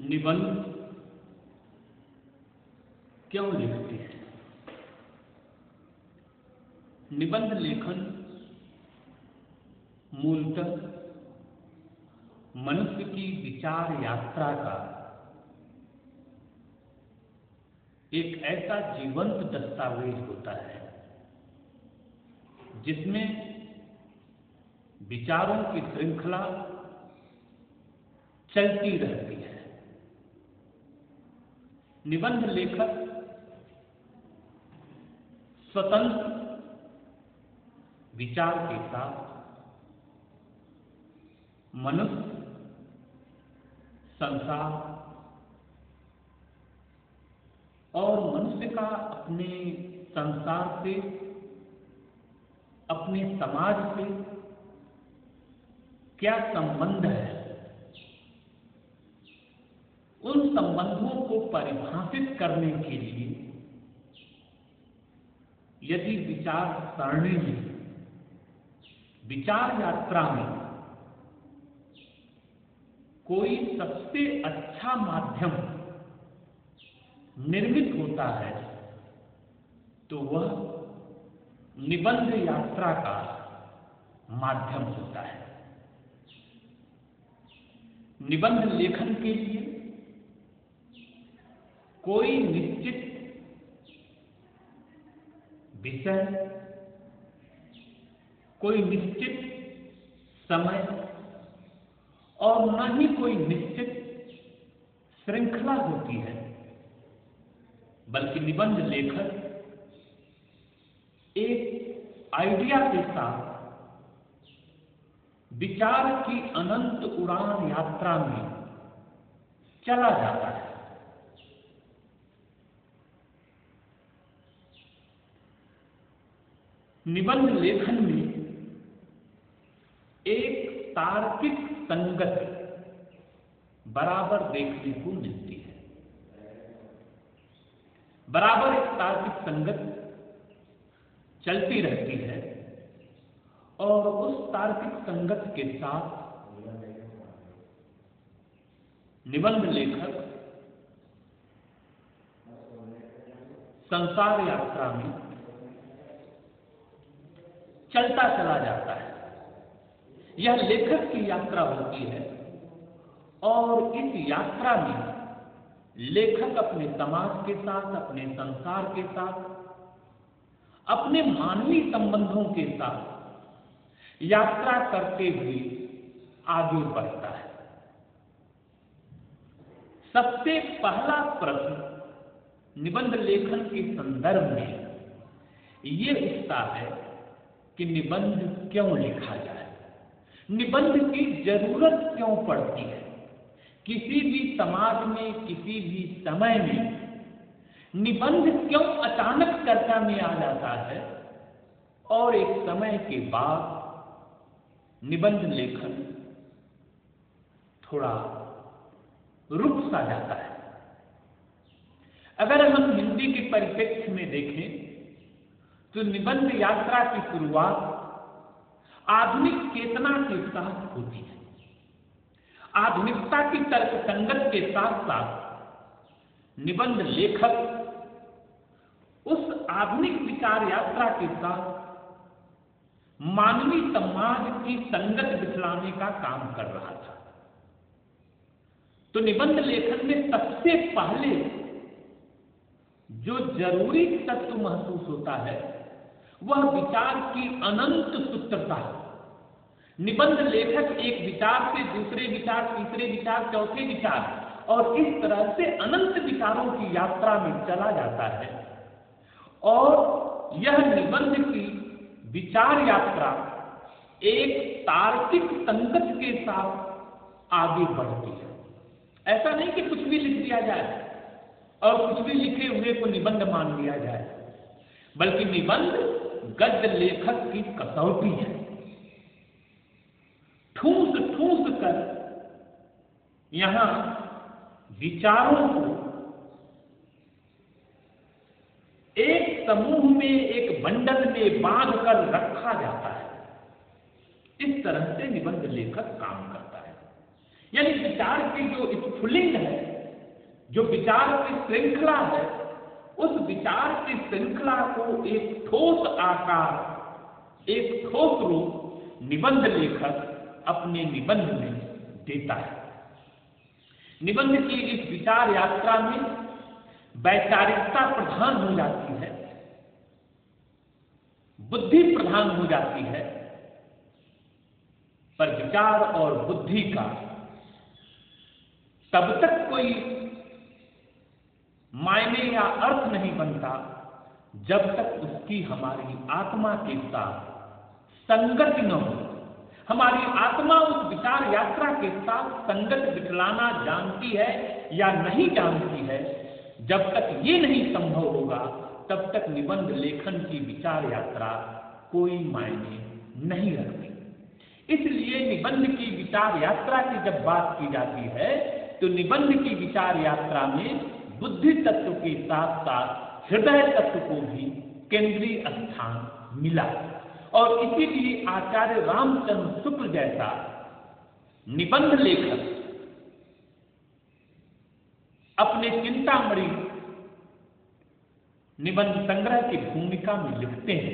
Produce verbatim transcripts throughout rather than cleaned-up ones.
निबंध क्यों लिखते हैं? निबंध लेखन मूलतः मनुष्य की विचार यात्रा का एक ऐसा जीवंत दस्तावेज होता है जिसमें विचारों की श्रृंखला चलती रहती है। निबंध लेखक स्वतंत्र विचार के साथ मनुष्य, संसार और मनुष्य का अपने संसार से, अपने समाज से क्या संबंध है, उन संबंधों को परिभाषित करने के लिए यदि विचार सरणी में, विचार यात्रा में कोई सबसे अच्छा माध्यम निर्मित होता है तो वह निबंध यात्रा का माध्यम होता है। निबंध लेखन के लिए कोई निश्चित विषय, कोई निश्चित समय और न ही कोई निश्चित श्रृंखला होती है, बल्कि निबंध लेखक एक आइडिया के साथ विचार की अनंत उड़ान यात्रा में चला जाता है। निबंध लेखन में एक तार्किक संगति बराबर देखने को मिलती है। बराबर एक तार्किक संगति चलती रहती है और उस तार्किक संगति के साथ निबंध लेखक संसार यात्रा में चलता चला जाता है। यह लेखक की यात्रा होती है और इस यात्रा में लेखक अपने समाज के साथ, अपने संसार के साथ, अपने मानवीय संबंधों के साथ यात्रा करते हुए आगे बढ़ता है। सबसे पहला प्रश्न निबंध लेखन के संदर्भ में ये उठता है कि निबंध क्यों लिखा जाए, निबंध की जरूरत क्यों पड़ती है। किसी भी समाज में, किसी भी समय में निबंध क्यों अचानक चर्चा में आ जाता है और एक समय के बाद निबंध लेखन थोड़ा रुक सा जाता है। अगर हम हिंदी के परिप्रेक्ष्य में देखें तो निबंध यात्रा की शुरुआत आधुनिक चेतना के साथ होती है। आधुनिकता की तर्क संगत के साथ साथ निबंध लेखक उस आधुनिक विचार यात्रा के साथ मानवीय समाज की संगत बिछलाने का काम कर रहा था। तो निबंध लेखन में सबसे पहले जो जरूरी तत्व महसूस होता है वह विचार की अनंत सूत्रता। निबंध लेखक एक विचार से दूसरे विचार, तीसरे विचार, चौथे विचार और इस तरह से अनंत विचारों की यात्रा में चला जाता है और यह निबंध की विचार यात्रा एक तार्किक संगत के साथ आगे बढ़ती है। ऐसा नहीं कि कुछ भी लिख दिया जाए और कुछ भी लिखे हुए को निबंध मान लिया जाए, बल्कि निबंध गद्य लेखक की कसौटी है। ठूस ठूस कर यहां विचारों को एक समूह में, एक बंडल में बांध कर रखा जाता है। इस तरह से निबंध लेखक काम करता है। यानी विचार की जो स्फुलिंग है जो विचार की श्रृंखला है, उस विचार की श्रृंखला को एक ठोस आकार, एक ठोस रूप निबंध लेखक अपने निबंध में देता है। निबंध की इस विचार यात्रा में वैचारिकता प्रधान हो जाती है, बुद्धि प्रधान हो जाती है, पर विचार और बुद्धि का तब तक कोई मायने या अर्थ नहीं बनता जब तक उसकी हमारी आत्मा के साथ संगति न हो। हमारी आत्मा उस विचार यात्रा के साथ संगत बिठलाना जानती है या नहीं जानती है, जब तक ये नहीं संभव होगा तब तक निबंध लेखन की विचार यात्रा कोई मायने नहीं रखती। इसलिए निबंध की विचार यात्रा की जब बात की जाती है तो निबंध की विचार यात्रा में बुद्धि तत्व के साथ साथ हृदय तत्व को भी केंद्रीय स्थान मिला, और इसीलिए आचार्य रामचंद्र शुक्ल जैसा निबंध लेखक अपने चिंतामणि निबंध संग्रह की भूमिका में लिखते हैं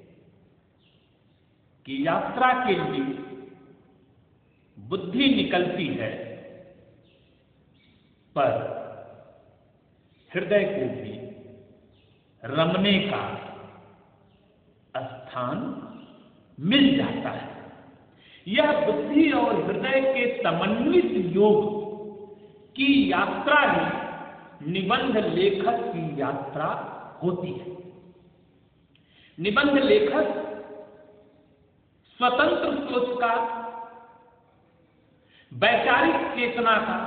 कि यात्रा के लिए बुद्धि निकलती है, पर हृदय को भी रमने का स्थान मिल जाता है। यह बुद्धि और हृदय के समन्वित योग की यात्रा ही निबंध लेखक की यात्रा होती है। निबंध लेखक स्वतंत्र सोच का, वैचारिक चेतना का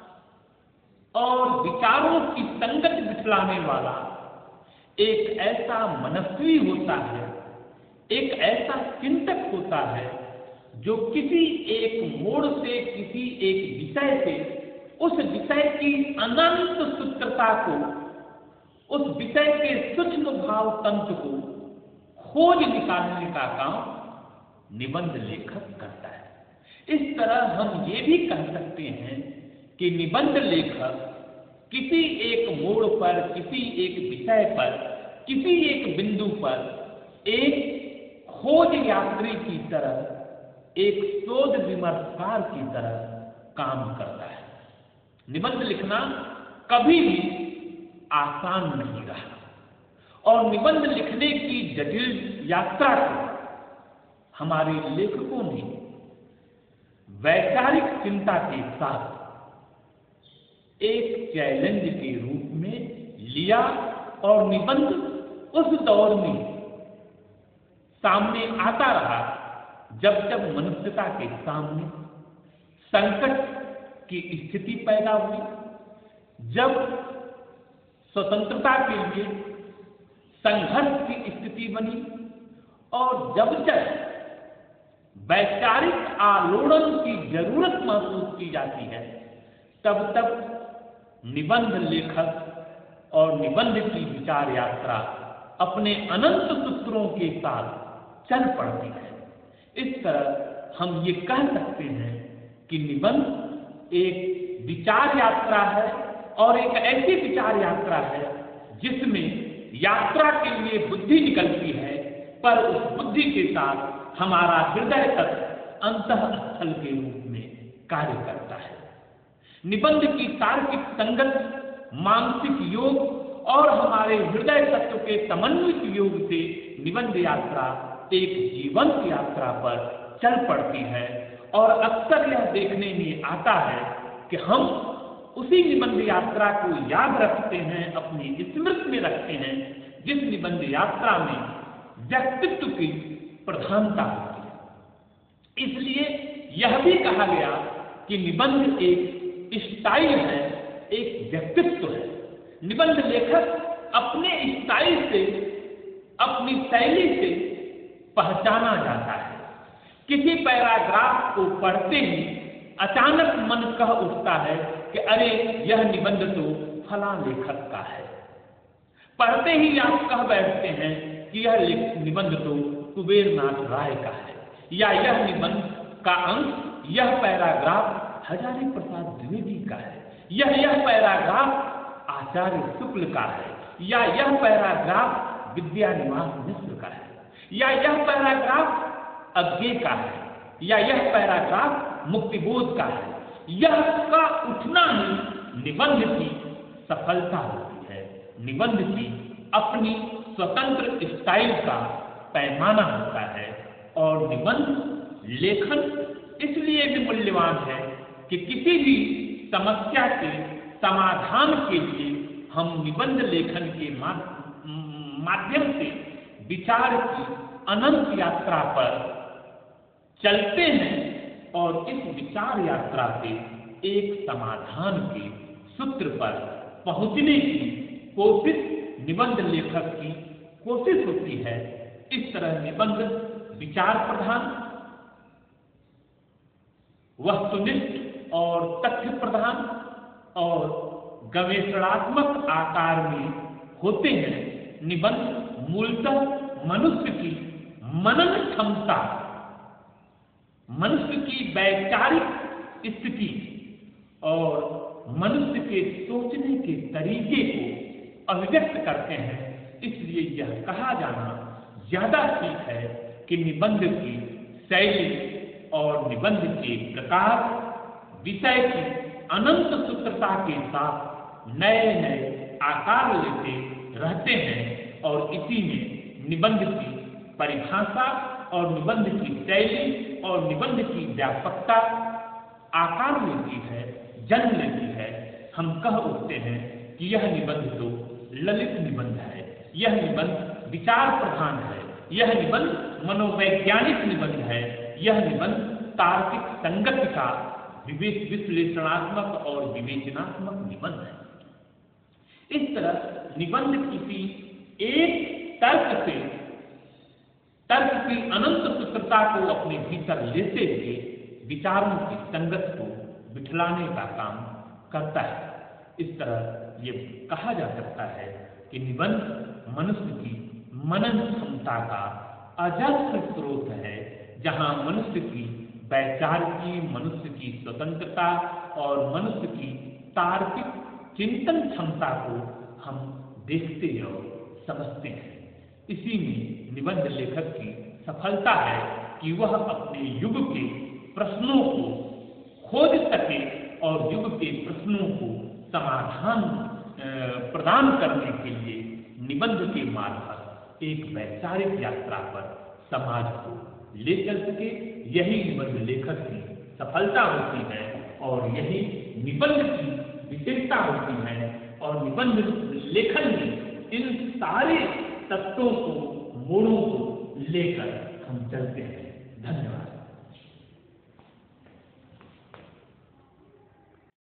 और विचारों की संगत बिठलाने वाला एक ऐसा मनस्वी होता है, एक ऐसा चिंतक होता है जो किसी एक मोड़ से, किसी एक विषय से, उस विषय की अनंत सूत्रता को, उस विषय के सूक्ष्म भाव तंत्र को खोज निकालने का काम निबंध लेखक करता है। इस तरह हम ये भी कह सकते हैं कि निबंध लेखक किसी एक मोड़ पर, किसी एक विषय पर, किसी एक बिंदु पर एक खोज यात्री की तरह, एक शोध विमर्शकार की तरह काम करता है। निबंध लिखना कभी भी आसान नहीं रहा, और निबंध लिखने की जटिल यात्रा को हमारे लेखकों ने वैचारिक चिंता के साथ एक चैलेंज के रूप में लिया, और निबंध उस दौर में सामने आता रहा जब जब मनुष्यता के सामने संकट की स्थिति पैदा हुई, जब स्वतंत्रता के लिए संघर्ष की स्थिति बनी, और जब जब वैचारिक आलोड़न की जरूरत महसूस की जाती है, तब तब निबंध लेखक और निबंध की विचार यात्रा अपने अनंत सूत्रों के साथ चल पड़ती है। इस तरह हम ये कह सकते हैं कि निबंध एक विचार यात्रा है, और एक ऐसी विचार यात्रा है जिसमें यात्रा के लिए बुद्धि निकलती है, पर उस बुद्धि के साथ हमारा हृदय तक अंतःस्थल के रूप में कार्य करता है। निबंध की तार्किक संगत, मानसिक योग और हमारे हृदय तत्व के समन्वित योग से निबंध यात्रा एक जीवंत यात्रा पर चल पड़ती है, और अक्सर यह देखने में आता है कि हम उसी निबंध यात्रा को याद रखते हैं, अपनी स्मृति में रखते हैं, जिस निबंध यात्रा में व्यक्तित्व की प्रधानता होती है। इसलिए यह भी कहा गया कि निबंध एक स्टाइल है, एक व्यक्तित्व है। निबंध लेखक अपने स्टाइल से, अपनी शैली से पहचाना जाता है। किसी पैराग्राफ को पढ़ते ही अचानक मन कह उठता है कि अरे यह निबंध तो फला लेखक का है। पढ़ते ही आप कह बैठते हैं कि यह निबंध तो कुबेरनाथ राय का है, या यह निबंध का अंश, यह पैराग्राफ हजारी प्रसाद द्विवेदी का है, यह यह पैराग्राफ आचार्य शुक्ल का है, या यह पैराग्राफ विद्यानिवास मिश्र का है, या यह पैराग्राफ अज्ञे का है, या यह पैराग्राफ मुक्तिबोध का है। यह का उठना ही निबंध की सफलता होती है। निबंध की अपनी स्वतंत्र स्टाइल का पैमाना होता है, और निबंध लेखन इसलिए भी मूल्यवान है कि किसी भी समस्या के समाधान के लिए हम निबंध लेखन के माध्यम से विचार की अनंत यात्रा पर चलते हैं, और इस विचार यात्रा से एक समाधान के सूत्र पर पहुंचने की कोशिश निबंध लेखक की कोशिश होती है। इस तरह निबंध विचार प्रधान, वस्तुनिष्ठ और तथ्य प्रधान और गवेषणात्मक आकार में होते हैं। निबंध मूलतः मनुष्य की मनन क्षमता, मनुष्य की वैचारिक स्थिति और मनुष्य के सोचने के तरीके को अभिव्यक्त करते हैं। इसलिए यह कहा जाना ज्यादा ठीक है कि निबंध की शैली और निबंध के प्रकार विषय की अनंत सूत्रता के साथ नए नए आकार लेते रहते हैं, और इसी में निबंध की परिभाषा और निबंध की शैली और निबंध की व्यापकता आकार लेती है, जन्म लेती है। हम कह उठते हैं कि यह निबंध तो ललित निबंध है, यह निबंध विचार प्रधान है, यह निबंध मनोवैज्ञानिक निबंध है, यह निबंध तार्किक संगति का विश्लेषणात्मक और विवेचनात्मक निबंध है। इस तरह निबंध किसी एक तर्क से तर्क की अनंत सूत्रता को अपने भीतर लेते हुए विचारों की संगत को बिठलाने का काम करता है। इस तरह ये कहा जा सकता है कि निबंध मनुष्य की मनन क्षमता का अजस्र स्रोत है, जहां मनुष्य की वैचारिकी, मनुष्य की स्वतंत्रता और मनुष्य की तार्किक चिंतन क्षमता को हम देखते और समझते हैं। इसी में निबंध लेखक की सफलता है कि वह अपने युग के प्रश्नों को खोज सके और युग के प्रश्नों को समाधान प्रदान करने के लिए निबंध के मार्फत एक वैचारिक यात्रा पर समाज को ले चल सके। यही निबंध लेखक की सफलता होती है, और यही निबंध की विशेषता होती है। और निबंध लेखन में इन सारे तत्वों को, मोड़ों को लेकर हम चलते हैं। धन्यवाद।